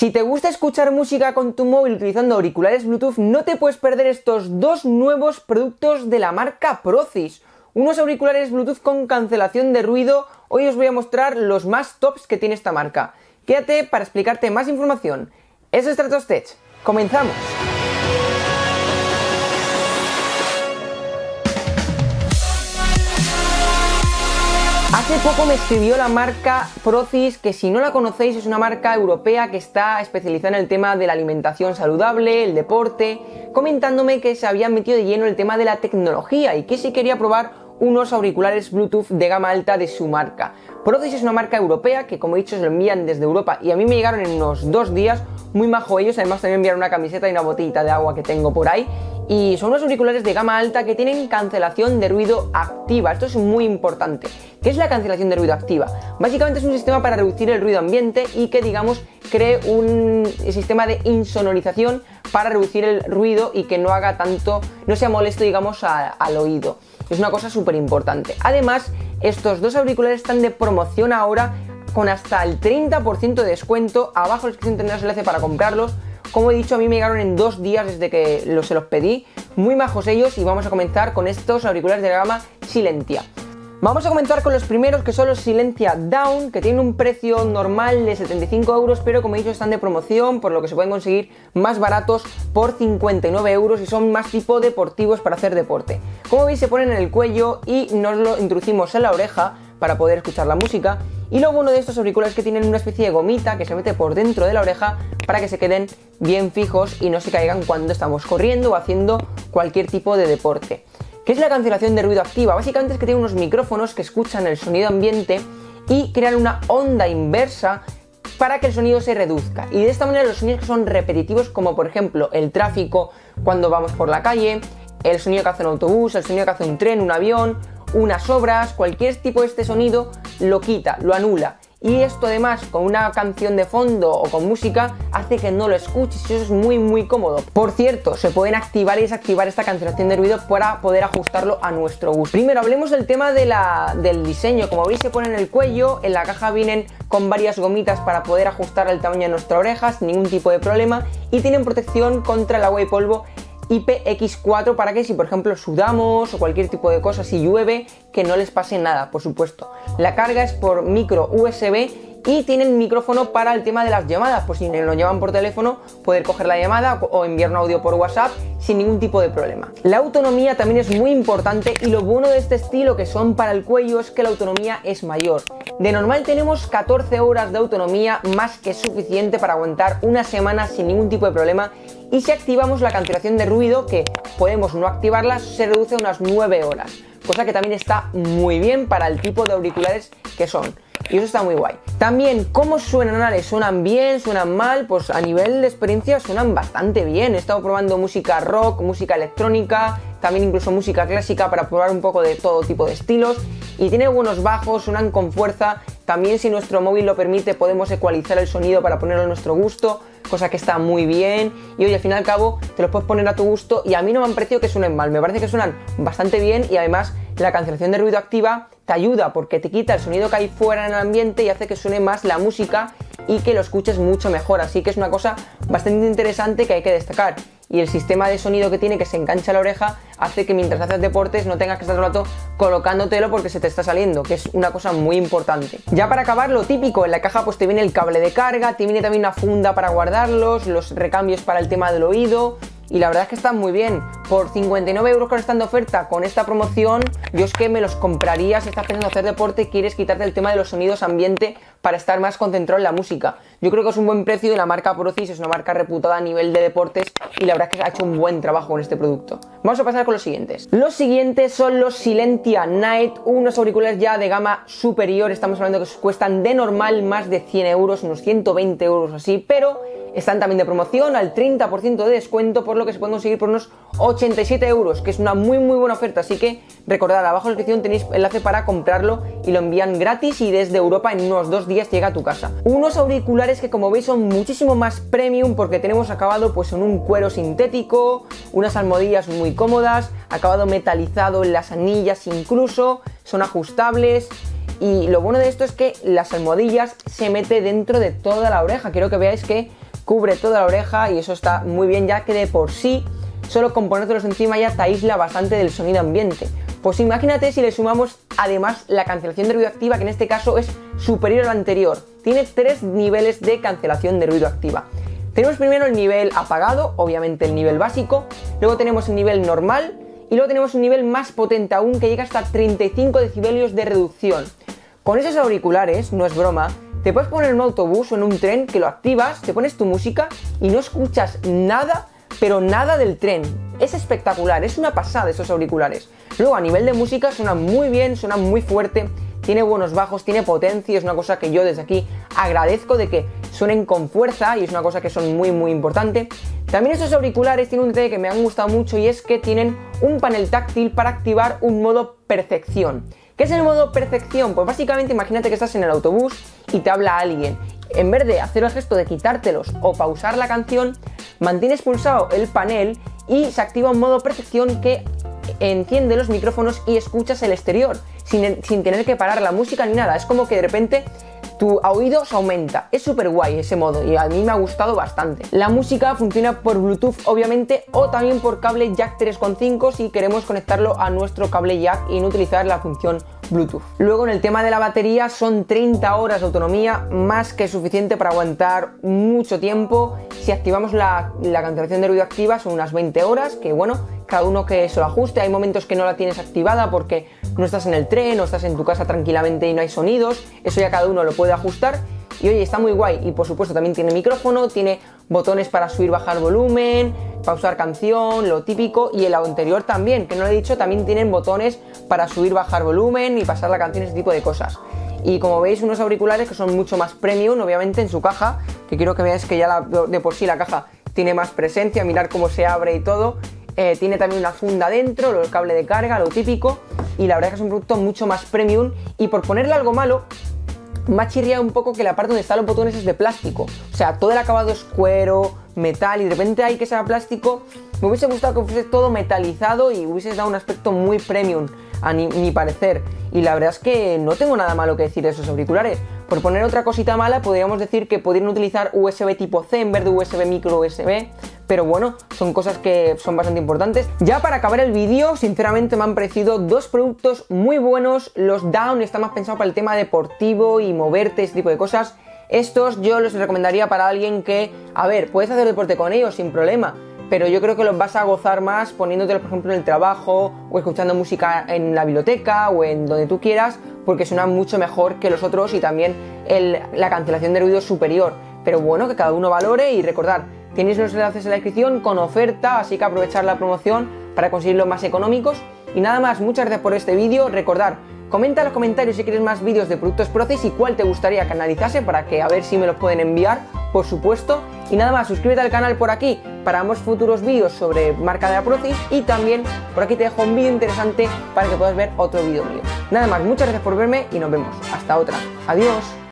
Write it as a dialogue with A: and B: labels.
A: Si te gusta escuchar música con tu móvil utilizando auriculares Bluetooth, no te puedes perder estos dos nuevos productos de la marca Procis. Unos auriculares Bluetooth con cancelación de ruido. Hoy os voy a mostrar los más tops que tiene esta marca. Quédate para explicarte más información. Eso es Stratostech. ¡Comenzamos! Hace poco me escribió la marca Procis, que si no la conocéis es una marca europea que está especializada en el tema de la alimentación saludable, el deporte, comentándome que se habían metido de lleno en el tema de la tecnología y que si quería probar unos auriculares Bluetooth de gama alta de su marca. Procis es una marca europea que, como he dicho, se lo envían desde Europa y a mí me llegaron en unos 2 días, muy majo ellos. Además también enviaron una camiseta y una botellita de agua que tengo por ahí. Y son unos auriculares de gama alta que tienen cancelación de ruido activa. Esto es muy importante. ¿Qué es la cancelación de ruido activa? Básicamente es un sistema para reducir el ruido ambiente y que, digamos, cree un sistema de insonorización para reducir el ruido y que no haga tanto, no sea molesto, digamos, al oído. Es una cosa súper importante. Además, estos dos auriculares están de promoción ahora con hasta el 30% de descuento. Abajo en la descripción tendrás el enlace para comprarlos. Como he dicho, a mí me llegaron en 2 días desde que se los pedí. Muy majos ellos y vamos a comenzar con estos auriculares de la gama Silentia. Vamos a comenzar con los primeros, que son los Silentia Down, que tienen un precio normal de 75 euros, pero como he dicho están de promoción, por lo que se pueden conseguir más baratos por 59 euros y son más tipo deportivos para hacer deporte. Como veis, se ponen en el cuello y nos lo introducimos en la oreja para poder escuchar la música. Y lo bueno de estos auriculares es que tienen una especie de gomita que se mete por dentro de la oreja para que se queden bien fijos y no se caigan cuando estamos corriendo o haciendo cualquier tipo de deporte. ¿Qué es la cancelación de ruido activa? Básicamente es que tiene unos micrófonos que escuchan el sonido ambiente y crean una onda inversa para que el sonido se reduzca. Y de esta manera los sonidos que son repetitivos, como por ejemplo el tráfico cuando vamos por la calle, el sonido que hace un autobús, el sonido que hace un tren, un avión, unas obras, cualquier tipo de este sonido lo quita, lo anula. Y esto además con una canción de fondo o con música hace que no lo escuches y eso es muy cómodo. Por cierto, se pueden activar y desactivar esta cancelación de ruido para poder ajustarlo a nuestro gusto. Primero hablemos del tema del diseño. Como veis, se pone en el cuello, en la caja vienen con varias gomitas para poder ajustar el tamaño de nuestra oreja sin ningún tipo de problema y tienen protección contra el agua y polvo IPX4 para que si por ejemplo sudamos o cualquier tipo de cosa, si llueve, que no les pase nada, por supuesto. La carga es por micro USB y tienen micrófono para el tema de las llamadas, pues si lo llevan por teléfono, poder coger la llamada o enviar un audio por WhatsApp sin ningún tipo de problema. La autonomía también es muy importante y lo bueno de este estilo, que son para el cuello, es que la autonomía es mayor. De normal tenemos 14 horas de autonomía, más que suficiente para aguantar una semana sin ningún tipo de problema. Y si activamos la cancelación de ruido, que podemos no activarla, se reduce a unas 9 horas. Cosa que también está muy bien para el tipo de auriculares que son. Y eso está muy guay. También, ¿cómo suenan? ¿Suenan bien? ¿Suenan mal? Pues a nivel de experiencia suenan bastante bien. He estado probando música rock, música electrónica, también incluso música clásica para probar un poco de todo tipo de estilos. Y tiene buenos bajos, suenan con fuerza. También, si nuestro móvil lo permite, podemos ecualizar el sonido para ponerlo a nuestro gusto, cosa que está muy bien. Y oye, al fin y al cabo te los puedes poner a tu gusto y a mí no me han parecido que suenen mal, me parece que suenan bastante bien. Y además la cancelación de ruido activa te ayuda porque te quita el sonido que hay fuera en el ambiente y hace que suene más la música y que lo escuches mucho mejor, así que es una cosa bastante interesante que hay que destacar. Y el sistema de sonido que tiene, que se engancha a la oreja, hace que mientras haces deportes no tengas que estar todo el rato colocándotelo porque se te está saliendo, que es una cosa muy importante. Ya para acabar, lo típico, en la caja pues te viene el cable de carga, te viene también una funda para guardarlos, los recambios para el tema del oído. Y la verdad es que están muy bien. Por 59 euros que están de oferta con esta promoción, yo es que me los compraría si estás pensando hacer deporte y quieres quitarte el tema de los sonidos ambiente para estar más concentrado en la música. Yo creo que es un buen precio y la marca Procis es una marca reputada a nivel de deportes y la verdad es que ha hecho un buen trabajo con este producto. Vamos a pasar con los siguientes. Los siguientes son los Silentia Night, unos auriculares ya de gama superior. Estamos hablando que cuestan de normal más de 100 euros, unos 120 euros así, pero están también de promoción al 30% de descuento, por lo que se pueden conseguir por unos 87 euros, que es una muy buena oferta. Así que recordad, abajo en la descripción tenéis enlace para comprarlo y lo envían gratis y desde Europa en unos 2 días llega a tu casa. Unos auriculares que, como veis, son muchísimo más premium porque tenemos acabado pues en un cuero sintético, unas almohadillas muy cómodas, acabado metalizado en las anillas incluso, son ajustables. Y lo bueno de esto es que las almohadillas se mete dentro de toda la oreja. Quiero que veáis que cubre toda la oreja y eso está muy bien, ya que de por sí solo con ponértelos encima ya te aísla bastante del sonido ambiente. Pues imagínate si le sumamos además la cancelación de ruido activa, que en este caso es superior al anterior. Tiene 3 niveles de cancelación de ruido activa. Tenemos primero el nivel apagado, obviamente el nivel básico, luego tenemos el nivel normal y luego tenemos un nivel más potente aún que llega hasta 35 decibelios de reducción. Con esos auriculares, no es broma, te puedes poner en un autobús o en un tren que lo activas, te pones tu música y no escuchas nada, pero nada del tren. Es espectacular, es una pasada esos auriculares. Luego a nivel de música suenan muy bien, suenan muy fuerte, tiene buenos bajos, tiene potencia, es una cosa que yo desde aquí agradezco de que suenen con fuerza y es una cosa que son muy importante. También estos auriculares tienen un detalle que me han gustado mucho y es que tienen un panel táctil para activar un modo perfección. ¿Qué es el modo perfección? Pues básicamente imagínate que estás en el autobús y te habla alguien. En vez de hacer el gesto de quitártelos o pausar la canción, mantienes pulsado el panel y se activa un modo perfección que enciende los micrófonos y escuchas el exterior sin tener que parar la música ni nada. Es como que de repente tu oído se aumenta. Es súper guay ese modo y a mí me ha gustado bastante. La música funciona por Bluetooth obviamente o también por cable jack 3.5 si queremos conectarlo a nuestro cable jack y no utilizar la función Bluetooth. Luego en el tema de la batería son 30 horas de autonomía, más que suficiente para aguantar mucho tiempo. Si activamos la cancelación de ruido activa son unas 20 horas, que bueno, cada uno que se lo ajuste. Hay momentos que no la tienes activada porque no estás en el tren o estás en tu casa tranquilamente y no hay sonidos, eso ya cada uno lo puede ajustar. Y oye, está muy guay y por supuesto también tiene micrófono, tiene botones para subir, bajar volumen, pausar canción, lo típico, y el anterior también, que no lo he dicho, también tienen botones para subir, bajar volumen y pasar la canción, ese tipo de cosas. Y como veis, unos auriculares que son mucho más premium, obviamente en su caja, que quiero que veáis que ya de por sí la caja tiene más presencia, mirar cómo se abre y todo. Tiene también una funda dentro, el cable de carga, lo típico, y la verdad es que es un producto mucho más premium. Y por ponerle algo malo, me ha chirriado un poco que la parte donde están los botones es de plástico, o sea, todo el acabado es cuero, metal, y de repente hay que sea plástico. Me hubiese gustado que fuese todo metalizado y hubiese dado un aspecto muy premium a mi parecer, y la verdad es que no tengo nada malo que decir de esos auriculares. Por poner otra cosita mala, podríamos decir que podrían utilizar USB tipo C en vez de USB micro USB, pero bueno, son cosas que son bastante importantes. Ya para acabar el vídeo, sinceramente me han parecido dos productos muy buenos. Los Down están más pensados para el tema deportivo y moverte, ese tipo de cosas. Estos yo los recomendaría para alguien que, a ver, puedes hacer deporte con ellos sin problema, pero yo creo que los vas a gozar más poniéndotelos, por ejemplo, en el trabajo o escuchando música en la biblioteca o en donde tú quieras, porque suenan mucho mejor que los otros y también la cancelación de ruido es superior. Pero bueno, que cada uno valore, y recordad, tenéis los enlaces en la descripción con oferta, así que aprovechar la promoción para conseguirlos más económicos. Y nada más, muchas gracias por este vídeo. Recordad, comenta en los comentarios si quieres más vídeos de productos Prozis y cuál te gustaría que analizase, para que a ver si me los pueden enviar, por supuesto. Y nada más, suscríbete al canal por aquí para más futuros vídeos sobre marca de la Prozis, y también por aquí te dejo un vídeo interesante para que puedas ver otro vídeo mío. Nada más, muchas gracias por verme y nos vemos. Hasta otra. Adiós.